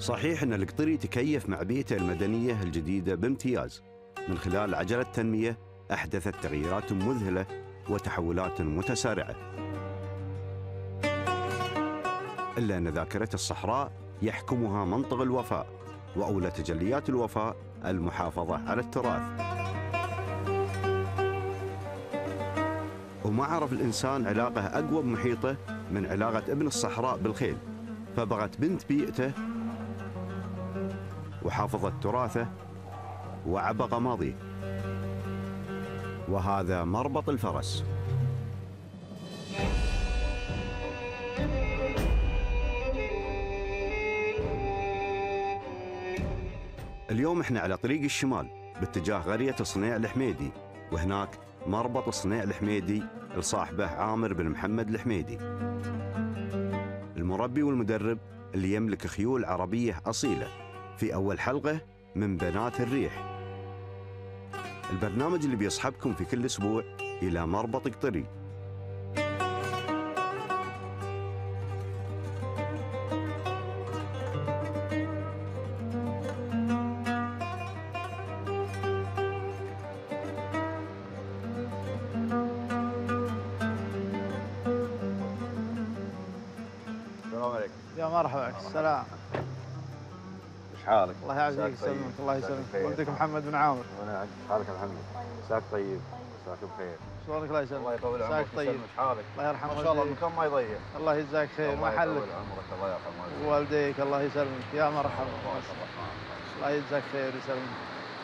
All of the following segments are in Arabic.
صحيح أن القطري تكيف مع بيئته المدنية الجديدة بامتياز من خلال عجلة تنمية أحدثت تغييرات مذهلة وتحولات متسارعة، إلا أن ذاكرة الصحراء يحكمها منطق الوفاء، وأولى تجليات الوفاء المحافظة على التراث. وما عرف الإنسان علاقة أقوى بمحيطه من علاقة ابن الصحراء بالخيل، فبغت بنت بيئته وحافظت تراثه وعبق ماضيه، وهذا مربط الفرس. اليوم احنا على طريق الشمال باتجاه قرية صنيع الحميدي، وهناك مربط صنيع الحميدي لصاحبه عامر بن محمد الحميدي، المربي والمدرب اللي يملك خيول عربية أصيلة في أول حلقة من بنات الريح، البرنامج اللي بيصحبكم في كل أسبوع إلى مربط قطري. السلام عليكم. يا مرحبا، السلام. ايش حالك؟ الله يعزك ويسلمك، الله يسلمك. ولدك محمد بن عامر. وانا حالك يا محمد؟ مساك طيب، مساك بخير. شلونك؟ الله يسلمك. الله يطول عمرك. مساك طيب. ايش حالك؟ الله يرحم ما شاء الله والديك. المكان ما يضيع. الله يجزاك خير. الله محلك. يطول عمرك، الله يرحم والديك. والديك الله يسلمك. يا مرحبا. الله يجزاك خير ويسلمك.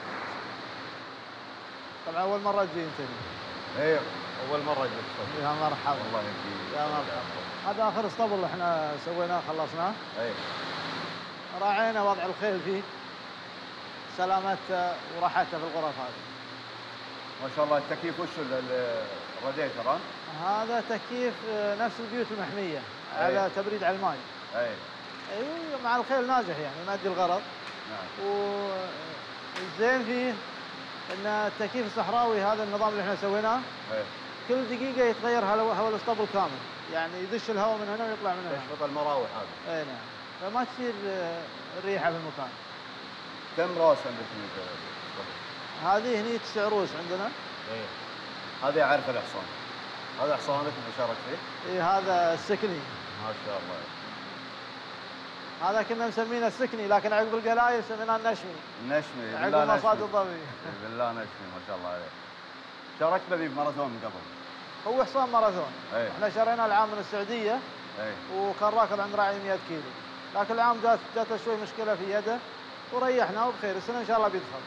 طبعا اول مره تجي انت هنا. ايه اول مره جيت. يا مرحبا. الله يهديك. يا مرحبا. هذا اخر اسطبل احنا سويناه خلصناه. ايه. راعينا وضع الخيل فيه، سلامته وراحته في الغرف هذه. ما شاء الله. التكييف وش الراديتر؟ هذا تكييف نفس البيوت المحميه على تبريد على الماء. اي. ايوه مع الخيل ناجح يعني يؤدي الغرض. نعم. والزين فيه ان التكييف الصحراوي هذا النظام اللي احنا سويناه اي. كل دقيقه يتغير هواء الاسطبل كامل، يعني يدش الهواء من هنا ويطلع من هنا. تشفط المراوح هذا. اي نعم، فما تصير الريحه في المكان. كم راس عندك في هذه هني 9 رؤوس عندنا. ايه. هذه اعرف الحصان. هذا حصانك اللي شارك فيه؟ اي هذا السكني. ما شاء الله. هذا كنا مسمينه السكني، لكن عقب القلايل سميناه النشمي. النشمي. عقب المصاد الضبي. بالله نشمي ما شاء الله عليك. شاركت به بماراثون من قبل. هو حصان ماراثون. ايه. احنا شريناه العام من السعوديه. ايه. وكان راكب عند راعي 100 كيلو، لكن العام جاته شوي مشكله في يده وريحناه وبخير، السنه ان شاء الله بيدخل.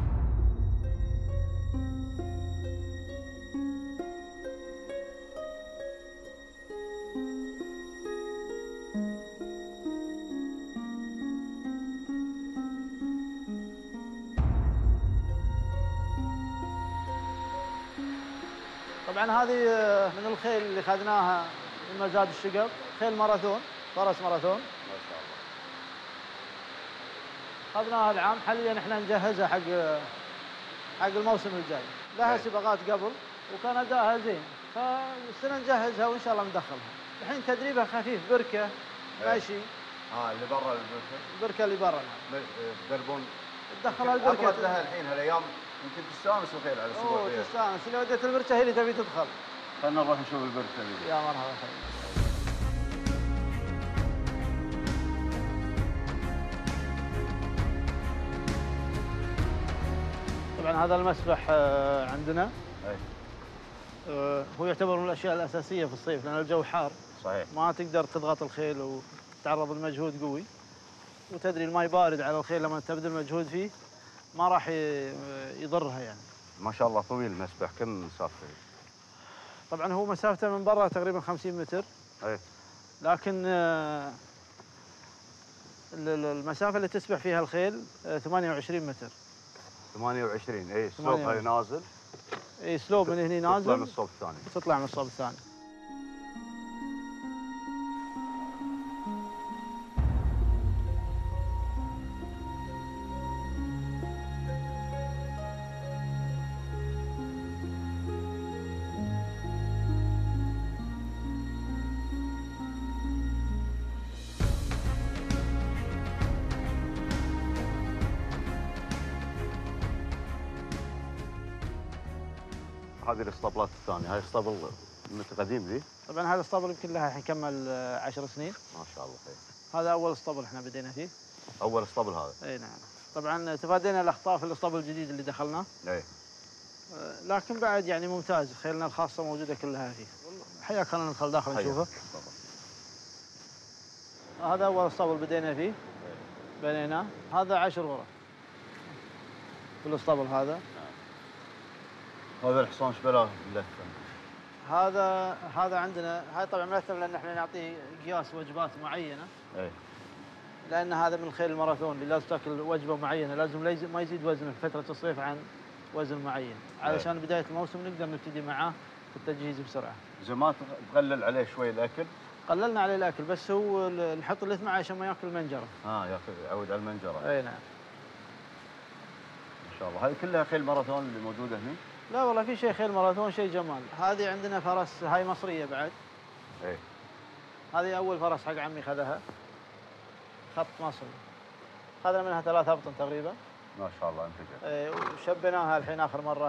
طبعا هذه من الخيل اللي اخذناها من مزاد الشقب، خيل ماراثون، فرس ماراثون. ما شاء الله. اخذناها العام، حاليا احنا نجهزها حق الموسم الجاي، لها سباقات قبل وكان ادائها زين، فالسنه نجهزها وان شاء الله ندخلها. الحين تدريبها خفيف، بركه ماشي. اللي برا البركه؟ البركه اللي برا تدربون تدخلها البركه. أبرد لها الحين هالايام يمكن تستانس الخيل على السبوع فيها. تستانس، اللي ودت البركه هي اللي تبي تدخل. خلينا نروح نشوف البركه اللي. يا مرحبا حبيبي. طبعا هذا المسبح عندنا. اي. هو يعتبر من الاشياء الاساسيه في الصيف لان الجو حار. صحيح. ما تقدر تضغط الخيل وتتعرض لمجهود قوي، وتدري الماء بارد على الخيل لما تبذل مجهود فيه ما راح يضرها يعني. ما شاء الله طويل المسبح، كم مسافته؟ طبعا هو مسافته من برا تقريبا 50 متر. اي. لكن المسافه اللي تسبح فيها الخيل 28 متر. 28. اي. سلوب هاي نازل. اي سلوب من هنا نازل. تطلع من الصوب الثاني. تطلع من الصوب الثاني. هذه الاسطبلات الثانيه، هاي اسطبل متى قديم ذي؟ طبعا هذا الاسطبل يمكن لها الحين كمل 10 سنين. ما شاء الله خير. هذا اول اسطبل احنا بدينا فيه. اول اسطبل هذا؟ اي نعم. طبعا تفادينا الاخطاء في الاسطبل الجديد اللي دخلناه. اي. لكن بعد يعني ممتاز، خيلنا الخاصه موجوده كلها فيه. حياك خلينا ندخل داخل نشوفه. هذا اول اسطبل بدينا فيه. بنيناه. هذا 10 غرف في الاسطبل هذا. هذا الحصان ايش بلاه ملثم؟ هذا عندنا، هاي طبعا ملثم لان احنا نعطيه قياس وجبات معينه. اي. لان هذا من خيل الماراثون اللي لازم تاكل وجبه معينه، لازم ما يزيد وزنه في فتره الصيف عن وزن معين، علشان بدايه الموسم نقدر نبتدي معاه في التجهيز بسرعه. ما تقلل عليه شوي الاكل؟ قللنا عليه الاكل، بس هو نحط اللث معه عشان ما ياكل منجره. ياكل، يعود على المنجره. اي نعم. ما شاء الله. هذه كلها خيل ماراثون اللي موجوده هنا؟ لا والله في شيء خيل ماراثون، شيء جمال. هذه عندنا فرس، هاي مصريه بعد. اي. هذه اول فرس حق عمي خذها، خط مصري. خذنا منها 3 أبطن تقريبا. ما شاء الله انتجت. اي. وشبيناها الحين اخر مره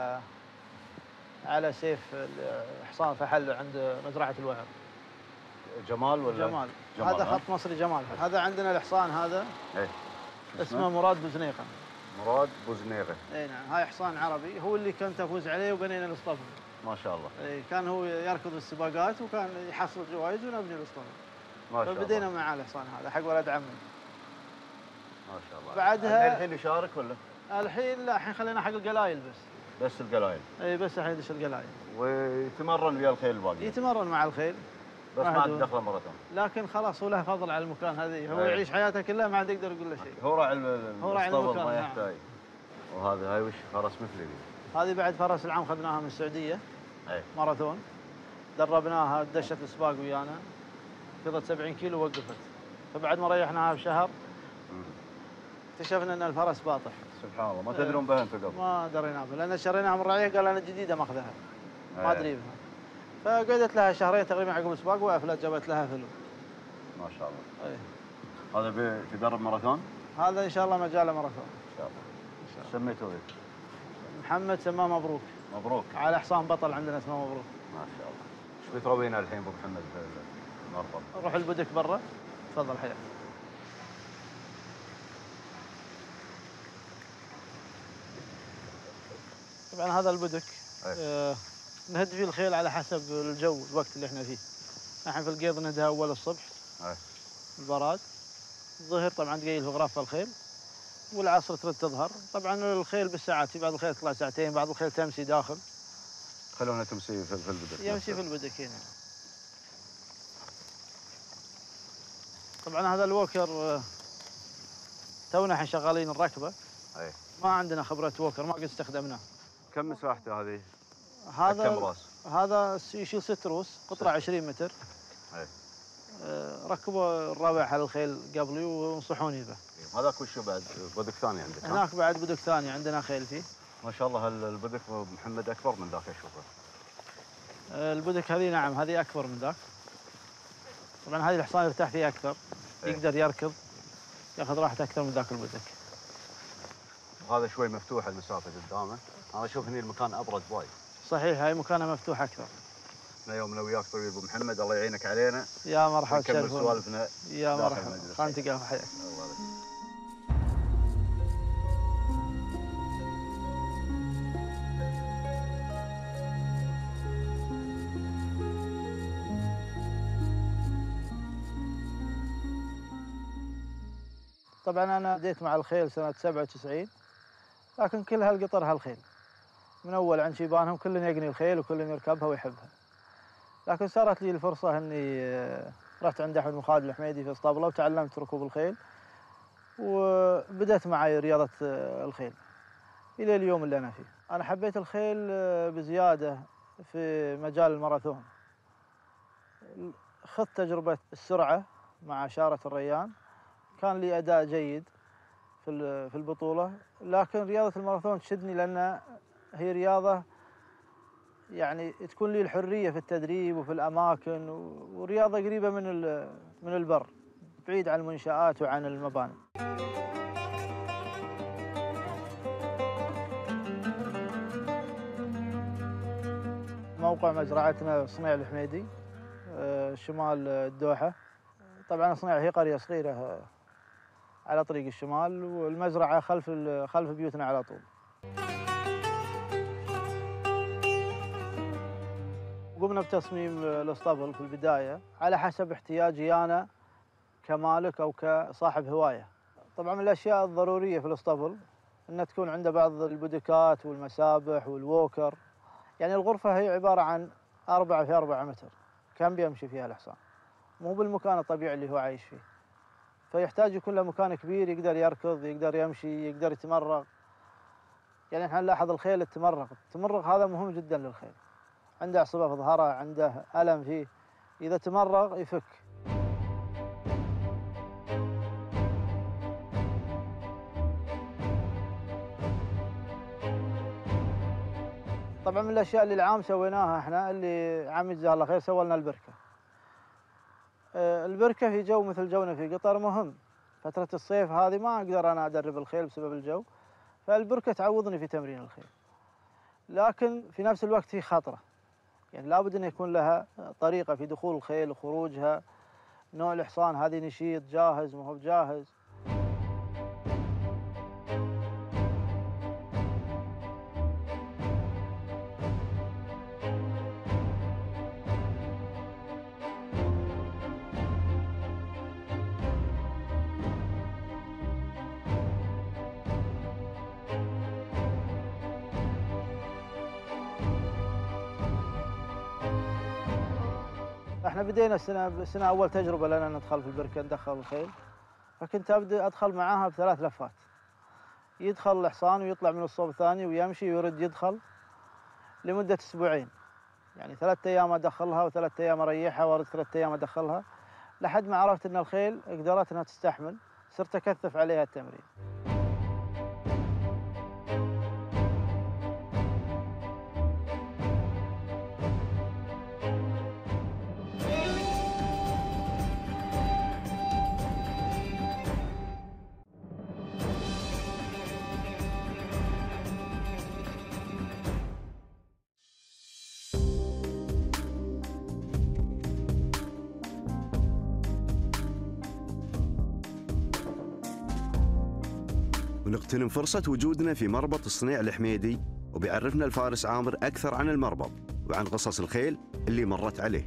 على سيف حصان فحل عند مزرعه الوهر. جمال ولا؟ جمال. هذا خط مصري جمال. هذا عندنا الحصان هذا. اي. اسمه مراد بوزنيقه. مراد بوزنيقه. اي نعم. هاي حصان عربي، هو اللي كنت افوز عليه وبنينا الاسطبل. ما شاء الله. اي. كان هو يركض السباقات وكان يحصل جوائز ونبني الاسطبل. ما شاء الله. فبدينا مع الحصان هذا حق ولد عمي. ما شاء الله. بعدها الحين يشارك ولا؟ الحين لا، الحين خلينا حق القلايل بس. بس القلايل؟ اي بس الحين يدش القلايل. ويتمرن ويا الخيل الباقي؟ يتمرن مع الخيل. بس ما عاد دخله ماراثون. لكن خلاص هو له فضل على المكان هذه، هو يعيش حياته كلها ما عاد يقدر يقول له شيء. هو راعي المكان، ما يحتاج. وهذا هاي وش فرس مثلي؟ هذه بعد فرس العام خذناها من السعوديه. اي. ماراثون. دربناها، دشت السباق ويانا. قضت 70 كيلو ووقفت. فبعد ما ريحناها بشهر اكتشفنا ان الفرس باطح. سبحان الله. ما تدرون بها انتم قبل؟ ما درينا بها لان شريناها من الرعيه، قال انا جديده ماخذها. ما ادري بها. فقعدت لها شهرين تقريبا عقب السباق وقفلت، جابت لها فلو. ما شاء الله. اي. هذا بيدرب ماراثون؟ هذا ان شاء الله مجاله ماراثون. ان شاء الله. سميته ذي؟ محمد سماه مبروك. مبروك. على حصان بطل عندنا اسمه مبروك. ما شاء الله. ايش بتروينا الحين ابو محمد في المربط؟ نروح البدك برا. تفضل حياك. طبعا هذا البدك نهد فيه الخيل على حسب الجو، الوقت اللي احنا فيه. احنا في القيض نهدها اول الصبح. البراد. الظهر طبعا تقيل في غرف الخيل. والعصر ترد تظهر. طبعا الخيل بالساعات، في بعض الخيل تطلع ساعتين، بعض الخيل تمشي داخل. خلونا تمشي في البدك. يمشي في البدك هنا. طبعا هذا الووكر تونا احنا شغالين الركبه. اي. ما عندنا خبره ووكر، ما قد استخدمناه. كم مساحته هذه؟ هذا كم راس؟ هذا يشيل 6 روس، قطره 20 متر. اي. ركبوا الرابع على الخيل قبلي ونصحوني به. هذاك وشو بعد؟ بدك ثاني عندك؟ هناك بعد بدك ثاني عندنا خيل فيه. ما شاء الله. البدك محمد اكبر من ذاك اشوفه. البدك هذه نعم، هذه اكبر من ذاك. طبعا هذه الحصان يرتاح فيها اكثر. يقدر يركض، ياخذ راحته اكثر من ذاك البدك. وهذا شوي مفتوح المسافه قدامه. انا اشوف هني المكان ابرد وايد. صحيح، هاي مكانها مفتوح اكثر. احنا يومنا وياك طويل ابو محمد، الله يعينك علينا. يا مرحبا. نكمل سوالفنا. يا مرحبا. خلنا نتقابل. حياك. الله يبارك. طبعا انا بديت مع الخيل سنه 97، لكن كل هالقطر هالخيل. من اول عن شيبانهم كل يقني الخيل وكل يركبها ويحبها. لكن صارت لي الفرصه اني رحت عند احمد مخالد الحميدي في اسطبله وتعلمت ركوب الخيل. وبدأت معي رياضه الخيل الى اليوم اللي انا فيه. انا حبيت الخيل بزياده في مجال الماراثون. خذت تجربه السرعه مع شارة الريان، كان لي اداء جيد في البطوله. لكن رياضه الماراثون تشدني لان هي رياضه يعني تكون لي الحريه في التدريب وفي الاماكن، ورياضه قريبه من البر، بعيد عن المنشآت وعن المباني. موقع مزرعتنا صنيع الحميدي شمال الدوحة. طبعا صنيع هي قرية صغيرة على طريق الشمال، والمزرعة خلف بيوتنا على طول. قمنا بتصميم الاسطبل في البداية على حسب احتياجي أنا كمالك أو كصاحب هواية. طبعا من الأشياء الضرورية في الاسطبل أن تكون عنده بعض البودكات والمسابح والووكر. يعني الغرفة هي عبارة عن 4 في 4 متر، كم بيمشي فيها الحصان، مو بالمكان الطبيعي اللي هو عايش فيه. فيحتاج يكون له مكان كبير يقدر يركض، يقدر يمشي، يقدر يتمرغ. يعني احنا نلاحظ الخيل التمرغ هذا مهم جدا للخيل. عنده عصبة في ظهره، عنده ألم فيه، إذا تمرغ يفك. طبعا من الأشياء اللي العام سويناها احنا، اللي عام يجزاه الله خير، سوى لنا البركة. البركة في جو مثل جونا في قطر مهم. فترة الصيف هذه ما أقدر أنا أدرب الخيل بسبب الجو، فالبركة تعوضني في تمرين الخيل. لكن في نفس الوقت هي خطرة، يعني لابد أن يكون لها طريقة في دخول الخيل وخروجها، نوع الحصان هذه نشيط جاهز ما هو بجاهز. احنا بدينا السنة أول تجربة لنا ندخل في البركة ندخل الخيل، فكنت أدخل معاها ب3 لفات. يدخل الحصان ويطلع من الصوب الثاني ويمشي ويرد يدخل لمدة 2 أسبوع. يعني 3 أيام أدخلها و3 أيام أريحها وأرد 3 أيام أدخلها، لحد ما عرفت أن الخيل قدرت أنها تستحمل، صرت أكثف عليها التمرين. ونغتنم فرصة وجودنا في مربط الصنيع الحميدي، وبيعرفنا الفارس عامر أكثر عن المربط وعن قصص الخيل اللي مرت عليه.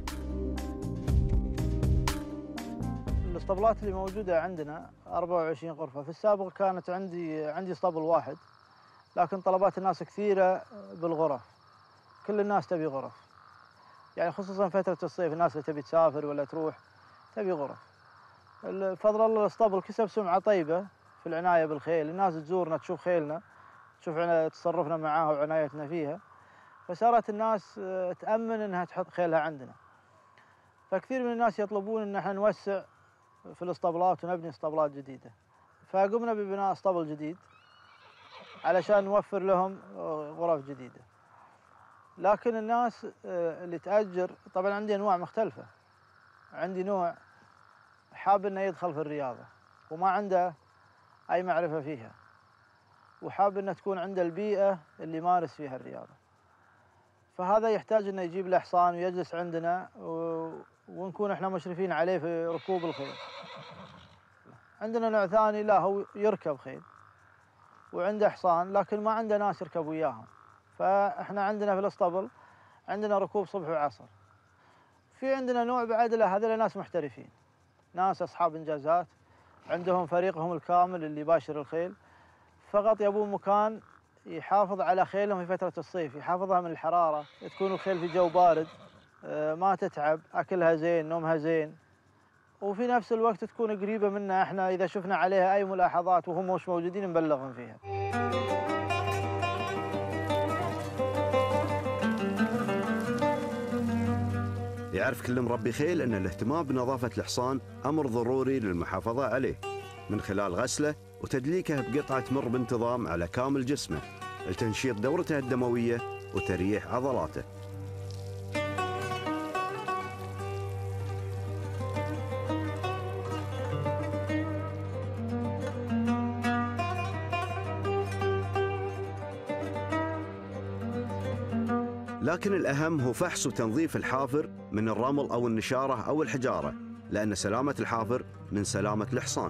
الاسطبلات اللي موجودة عندنا 24 غرفة. في السابق كانت عندي اسطبل واحد، لكن طلبات الناس كثيرة بالغرف. كل الناس تبي غرف، يعني خصوصا فترة الصيف الناس اللي تبي تسافر ولا تروح تبي غرف. بفضل الله الاسطبل كسب سمعة طيبة في العناية بالخيل. الناس تزورنا تشوف خيلنا، تشوف تصرفنا معاها وعنايتنا فيها، فصارت الناس تأمن انها تحط خيلها عندنا. فكثير من الناس يطلبون ان احنا نوسع في الاسطبلات ونبني اسطبلات جديدة. فقمنا ببناء اسطبل جديد علشان نوفر لهم غرف جديدة. لكن الناس اللي تأجر، طبعا عندي انواع مختلفة. عندي نوع حاب انه يدخل في الرياضة وما عنده أي معرفة فيها، وحاب أن تكون عنده البيئة اللي يمارس فيها الرياضة. فهذا يحتاج أنه يجيب له حصان ويجلس عندنا ونكون إحنا مشرفين عليه في ركوب الخيل. عندنا نوع ثاني لا، هو يركب خيل وعنده حصان لكن ما عنده ناس يركب وياهم. فإحنا عندنا في الاسطبل عندنا ركوب صبح وعصر. في عندنا نوع بعد له، هذول ناس محترفين، ناس أصحاب إنجازات، عندهم فريقهم الكامل اللي يباشر الخيل، فقط يبون مكان يحافظ على خيلهم في فترة الصيف، يحافظها من الحرارة، تكون الخيل في جو بارد، ما تتعب، أكلها زين، نومها زين، وفي نفس الوقت تكون قريبة منا. احنا إذا شفنا عليها أي ملاحظات وهم مش موجودين نبلغهم فيها. يعرف كل مربي خيل أن الاهتمام بنظافة الحصان أمر ضروري للمحافظة عليه، من خلال غسله وتدليكه بقطعة تمر بانتظام على كامل جسمه لتنشيط دورته الدموية وتريح عضلاته. لكن الأهم هو فحص وتنظيف الحافر من الرمل أو النشارة أو الحجارة، لأن سلامة الحافر من سلامة الحصان.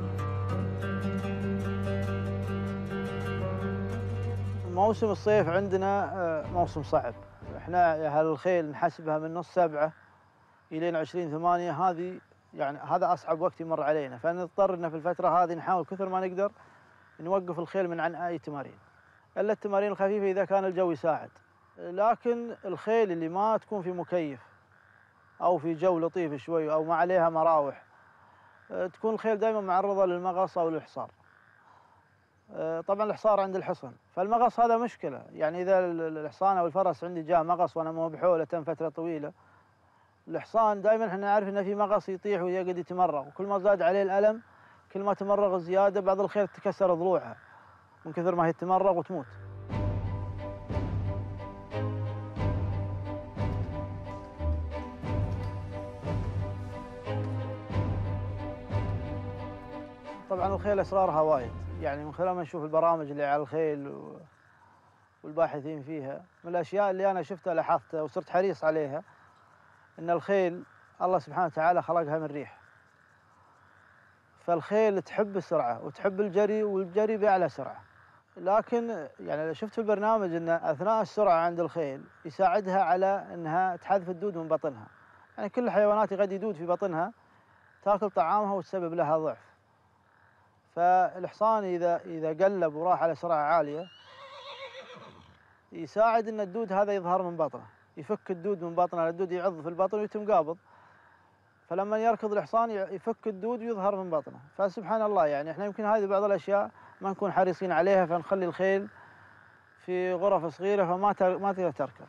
موسم الصيف عندنا موسم صعب. احنا هالخيل نحسبها من نص 7 إلى 20/8، هذه يعني هذا أصعب وقت يمر علينا، فنضطر إن في الفترة هذه نحاول كثر ما نقدر نوقف الخيل من عن أي تمارين، إلا التمارين الخفيفة إذا كان الجو يساعد. لكن الخيل اللي ما تكون في مكيف أو في جو لطيف شوي أو ما عليها مراوح، تكون الخيل دائما معرضة للمغص أو الإحصار. طبعا الإحصار عند الحصن، فالمغص هذا مشكلة. يعني إذا الحصان أو الفرس عندي جاء مغص وأنا مو بحوله فترة طويلة، الحصان دائما احنا نعرف انه في مغص يطيح ويقعد يتمرغ، وكل ما زاد عليه الألم كل ما تمرغ زيادة بعض الخيل تكسر ضلوعها من كثر ما هي تمرغ وتموت. طبعا الخيل أسرارها وايد، يعني من خلال ما نشوف البرامج اللي على الخيل والباحثين فيها، من الأشياء اللي أنا شفتها لاحظتها وصرت حريص عليها إن الخيل الله سبحانه وتعالى خلقها من ريح، فالخيل تحب السرعة وتحب الجري، والجري بأعلى سرعة. لكن يعني شفت في البرنامج أن أثناء السرعة عند الخيل يساعدها على أنها تحذف الدود من بطنها. يعني كل الحيوانات قد يدود في بطنها تاكل طعامها وتسبب لها ضعف، فالحصان إذا قلب وراح على سرعة عالية يساعد أن الدود هذا يظهر من بطنه، يفك الدود من بطنه، الدود يعض في البطن ويتم قابض، فلما يركض الحصان يفك الدود ويظهر من بطنه. فسبحان الله، يعني احنا يمكن هذه بعض الأشياء ما نكون حريصين عليها، فنخلي الخيل في غرف صغيرة فما تقدر تركض.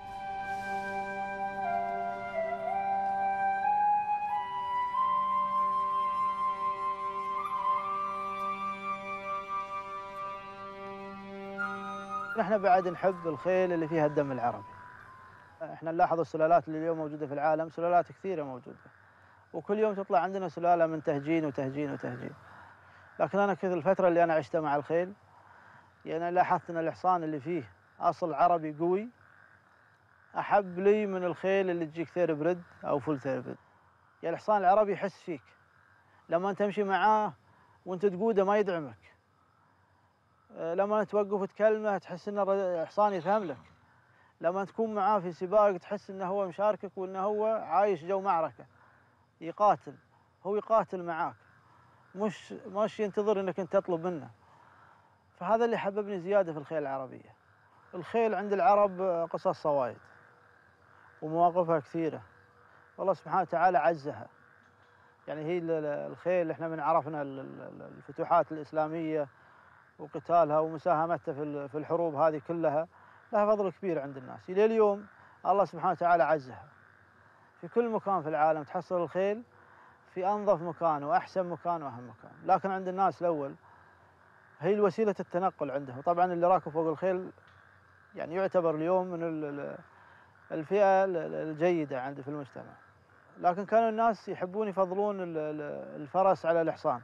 احنا بعد نحب الخيل اللي فيها الدم العربي. احنا نلاحظ السلالات اللي اليوم موجودة في العالم، سلالات كثيرة موجودة، وكل يوم تطلع عندنا سلالة من تهجين وتهجين وتهجين. لكن أنا كذا الفترة اللي أنا عشتها مع الخيل، يعني لاحظت أن الحصان اللي فيه أصل عربي قوي أحب لي من الخيل اللي تجيك ثير بريد أو فول ثير بريد. يعني الحصان العربي يحس فيك لما أنت تمشي معاه وأنت تقوده ما يدعمك، لما توقف وتكلمه تحس أن الحصان يفهم لك، لما تكون معاه في سباق تحس أنه هو مشاركك وأنه هو عايش جو معركة يقاتل، هو يقاتل معاك مش ينتظر أنك أنت تطلب منه. فهذا اللي حببني زيادة في الخيل العربية. الخيل عند العرب قصصها وايد ومواقفها كثيرة، والله سبحانه وتعالى عزها. يعني هي الخيل احنا من عرفنا الفتوحات الإسلامية وقتالها ومساهمتها في الحروب هذه كلها لها فضل كبير عند الناس. إلى اليوم الله سبحانه وتعالى عزها في كل مكان في العالم، تحصل الخيل في أنظف مكان وأحسن مكان وأهم مكان. لكن عند الناس الأول هي الوسيلة التنقل عندهم. طبعا اللي راكب فوق الخيل يعني يعتبر اليوم من الفئة الجيدة عند في المجتمع، لكن كانوا الناس يحبون يفضلون الفرس على الحصان،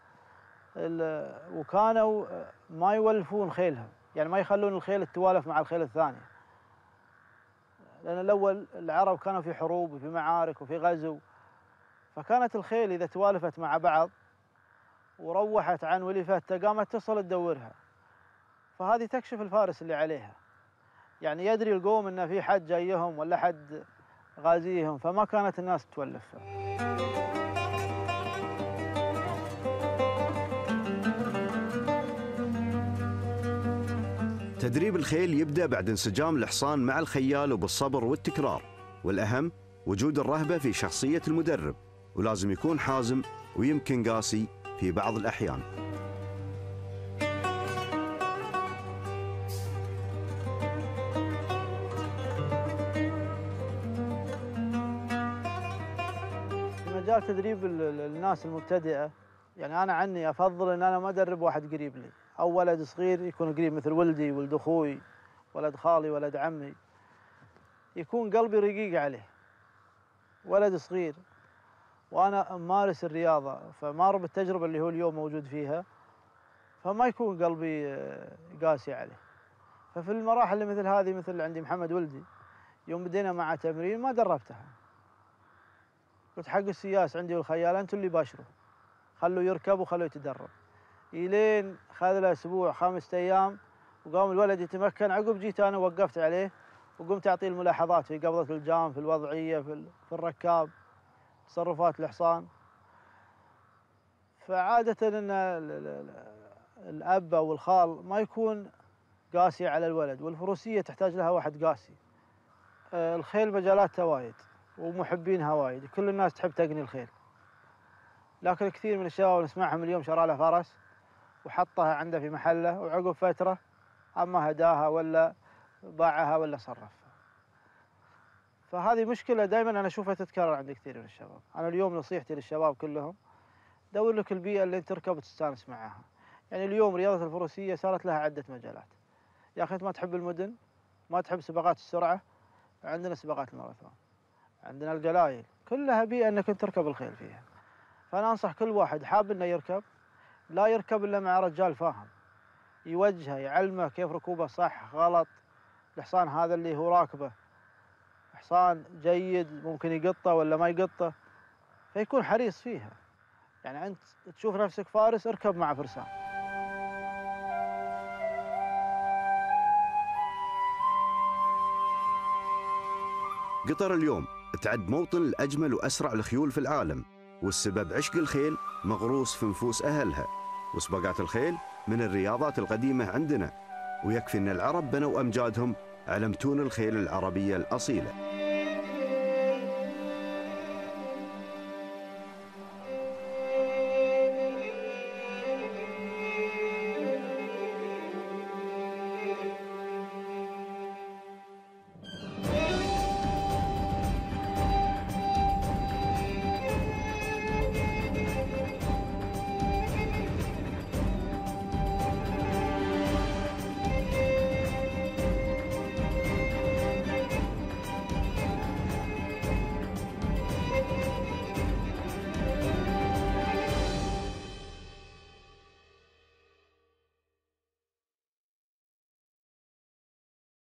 وكانوا ما يولفون خيلهم، يعني ما يخلون الخيل تتوالف مع الخيل الثانية، لأن الأول العرب كانوا في حروب وفي معارك وفي غزو، فكانت الخيل إذا توالفت مع بعض وروحت عن ولفتها قامت تصل تدورها، فهذه تكشف الفارس اللي عليها. يعني يدري القوم إن في حد جايهم ولا حد غازيهم، فما كانت الناس تولفها. تدريب الخيل يبدأ بعد انسجام الحصان مع الخيال وبالصبر والتكرار، والأهم وجود الرهبة في شخصية المدرب، ولازم يكون حازم ويمكن قاسي في بعض الأحيان. في مجال تدريب الناس المبتدئة، يعني أنا عني أفضل إن أنا ما أدرب واحد قريب لي أو ولد صغير يكون قريب مثل ولدي، ولد أخوي، ولد خالي، ولد عمي، يكون قلبي رقيق عليه. ولد صغير وأنا أمارس الرياضة فمار بالتجربة اللي هو اليوم موجود فيها، فما يكون قلبي قاسي عليه. ففي المراحل اللي مثل هذه، مثل عندي محمد ولدي، يوم بدينا مع تمرين ما دربتها، قلت حق السياس عندي والخيال انتم اللي باشروا، خلوا يركب وخلوا يتدرب. الين خذ له اسبوع 5 ايام وقام الولد يتمكن. عقب جيت انا وقفت عليه وقمت اعطيه الملاحظات في قبضه الجام، في الوضعيه، في الركاب، تصرفات الحصان. فعاده ان الاب او الخال ما يكون قاسي على الولد، والفروسيه تحتاج لها واحد قاسي. الخيل مجالاتها وايد ومحبينها وايد، كل الناس تحب تقني الخيل، لكن كثير من الشباب نسمعهم اليوم شرى له فرس وحطها عنده في محله، وعقب فتره اما هداها ولا باعها ولا صرفها. فهذه مشكله دائما انا اشوفها تتكرر عند كثير من الشباب. انا اليوم نصيحتي للشباب كلهم، دور لك البيئه اللي تركب وتستانس معاها. يعني اليوم رياضه الفروسيه صارت لها عده مجالات. يا اخي انت ما تحب المدن، ما تحب سباقات السرعه، عندنا سباقات الماراثون، عندنا القلايل، كلها بيئه انك تركب الخيل فيها. فانا انصح كل واحد حاب انه يركب لا يركب الا مع رجال فاهم، يوجهه يعلمه كيف ركوبه صح غلط. الحصان هذا اللي هو راكبه حصان جيد ممكن يقطه ولا ما يقطه، فيكون حريص فيها. يعني انت تشوف نفسك فارس، اركب مع فرسان. قطر اليوم تعد موطن الأجمل وأسرع الخيول في العالم، والسبب عشق الخيل مغروس في نفوس أهلها. وسباقات الخيل من الرياضات القديمة عندنا، ويكفي أن العرب بنوا أمجادهم على متون الخيل العربية الأصيلة.